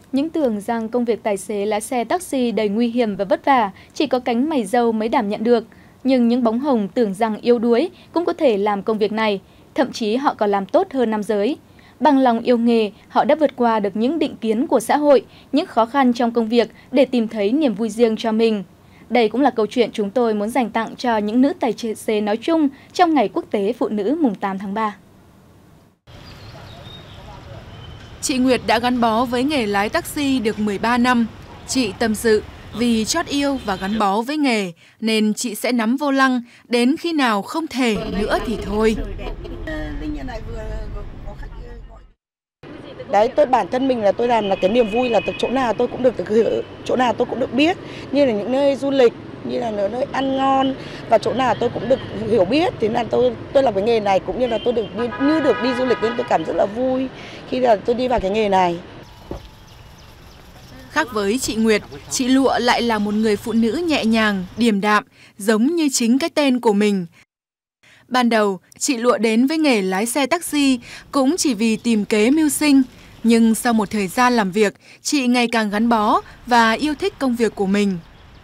Những tưởng rằng công việc tài xế lái xe taxi đầy nguy hiểm và vất vả, chỉ có cánh mày râu mới đảm nhận được. Nhưng những bóng hồng tưởng rằng yếu đuối cũng có thể làm công việc này, thậm chí họ còn làm tốt hơn nam giới. Bằng lòng yêu nghề, họ đã vượt qua được những định kiến của xã hội, những khó khăn trong công việc để tìm thấy niềm vui riêng cho mình. Đây cũng là câu chuyện chúng tôi muốn dành tặng cho những nữ tài xế nói chung trong Ngày Quốc tế Phụ nữ mùng 8 tháng 3. Chị Nguyệt đã gắn bó với nghề lái taxi được 13 năm. Chị tâm sự, vì chót yêu và gắn bó với nghề nên chị sẽ nắm vô lăng, đến khi nào không thể nữa thì thôi. Đấy, bản thân mình là tôi làm là cái niềm vui là từ chỗ nào tôi cũng được chỗ nào tôi cũng được biết, như là những nơi du lịch, như là nơi ăn ngon, và chỗ nào tôi cũng được hiểu biết. Thế là tôi làm cái nghề này cũng như là tôi được đi du lịch nên tôi cảm rất là vui khi là tôi đi vào cái nghề này. Khác với chị Nguyệt, chị Lụa lại là một người phụ nữ nhẹ nhàng, điềm đạm, giống như chính cái tên của mình. Ban đầu, chị Lụa đến với nghề lái xe taxi cũng chỉ vì tìm kế mưu sinh. Nhưng sau một thời gian làm việc, chị ngày càng gắn bó và yêu thích công việc của mình.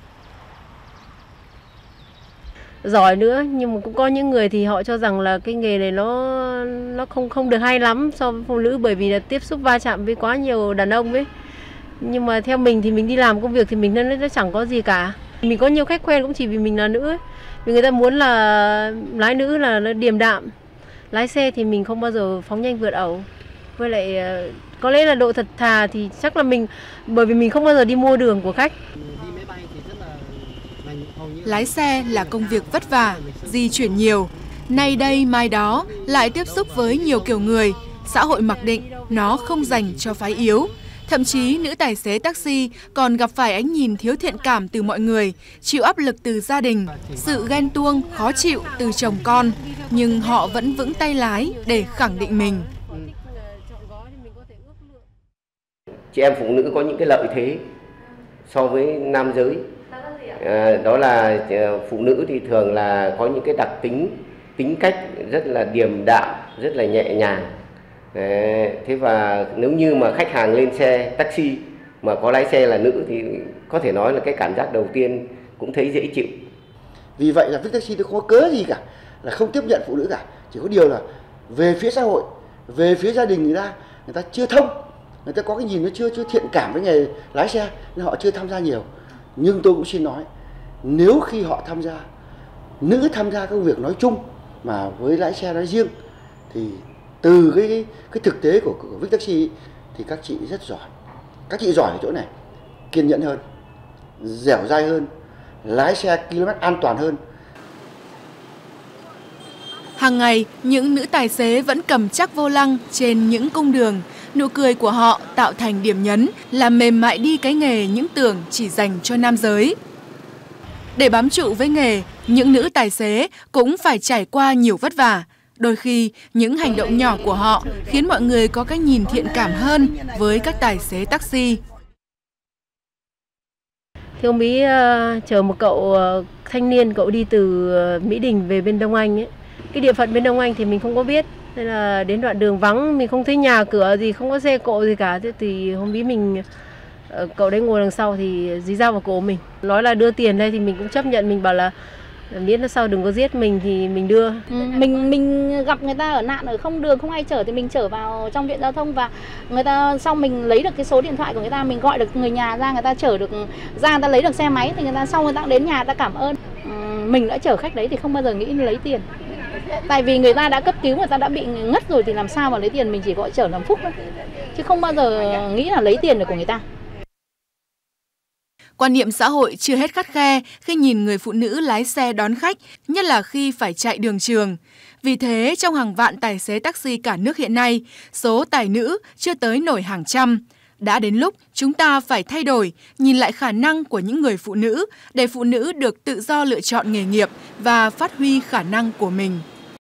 Giỏi nữa, nhưng mà cũng có những người thì họ cho rằng là cái nghề này nó không được hay lắm so với phụ nữ, bởi vì là tiếp xúc va chạm với quá nhiều đàn ông ấy. Nhưng mà theo mình thì mình đi làm công việc thì mình nó chẳng có gì cả. Mình có nhiều khách quen cũng chỉ vì mình là nữ ấy. Vì người ta muốn là lái nữ là nó điềm đạm. Lái xe thì mình không bao giờ phóng nhanh vượt ẩu. Với lại có lẽ là độ thật thà thì chắc là mình, bởi vì mình không bao giờ đi mua đường của khách. Lái xe là công việc vất vả, di chuyển nhiều. Nay đây mai đó lại tiếp xúc với nhiều kiểu người. Xã hội mặc định nó không dành cho phái yếu. Thậm chí nữ tài xế taxi còn gặp phải ánh nhìn thiếu thiện cảm từ mọi người, chịu áp lực từ gia đình, sự ghen tuông, khó chịu từ chồng con. Nhưng họ vẫn vững tay lái để khẳng định mình. Chị em phụ nữ có những cái lợi thế so với nam giới. Đó là phụ nữ thì thường là có những cái đặc tính cách rất là điềm đạm, rất là nhẹ nhàng. Thế và nếu như mà khách hàng lên xe taxi mà có lái xe là nữ thì có thể nói là cái cảm giác đầu tiên cũng thấy dễ chịu. Vì vậy là taxi tôi không có cớ gì cả là không tiếp nhận phụ nữ cả. Chỉ có điều là về phía xã hội, về phía gia đình người ta chưa thông, người ta có cái nhìn nó chưa thiện cảm với nghề lái xe nên họ chưa tham gia nhiều. Nhưng tôi cũng xin nói, nếu khi họ tham gia, nữ tham gia công việc nói chung mà với lái xe nói riêng, thì từ cái thực tế của Vic Taxi thì các chị rất giỏi. Các chị giỏi ở chỗ này, kiên nhẫn hơn, dẻo dai hơn, lái xe km an toàn hơn. Hàng ngày, những nữ tài xế vẫn cầm chắc vô lăng trên những cung đường. Nụ cười của họ tạo thành điểm nhấn, làm mềm mại đi cái nghề những tưởng chỉ dành cho nam giới. Để bám trụ với nghề, những nữ tài xế cũng phải trải qua nhiều vất vả. Đôi khi, những hành động nhỏ của họ khiến mọi người có cái nhìn thiện cảm hơn với các tài xế taxi. Thì ông Bí chở một cậu thanh niên, cậu đi từ Mỹ Đình về bên Đông Anh ấy. Cái địa phận bên Đông Anh thì mình không có biết. Nên là đến đoạn đường vắng, mình không thấy nhà cửa gì, không có xe cộ gì cả. Thế thì hôm Bí cậu đấy ngồi đằng sau thì dí dao vào cổ mình. Nói là đưa tiền đây thì mình cũng chấp nhận, mình bảo là miễn là sau đừng có giết mình thì mình đưa. Mình gặp người ta ở nạn ở không đường không ai chở thì mình chở vào trong viện giao thông, và người ta sau mình lấy được cái số điện thoại của người ta, mình gọi được người nhà ra, người ta chở được ra, người ta lấy được xe máy thì người ta sau người ta đến nhà người ta cảm ơn. Mình đã chở khách đấy thì không bao giờ nghĩ lấy tiền. Tại vì người ta đã cấp cứu, người ta đã bị ngất rồi thì làm sao mà lấy tiền, mình chỉ gọi chở làm phúc thôi. Chứ không bao giờ nghĩ là lấy tiền được của người ta. Quan niệm xã hội chưa hết khắt khe khi nhìn người phụ nữ lái xe đón khách, nhất là khi phải chạy đường trường. Vì thế, trong hàng vạn tài xế taxi cả nước hiện nay, số tài nữ chưa tới nổi hàng trăm. Đã đến lúc chúng ta phải thay đổi, nhìn lại khả năng của những người phụ nữ để phụ nữ được tự do lựa chọn nghề nghiệp và phát huy khả năng của mình.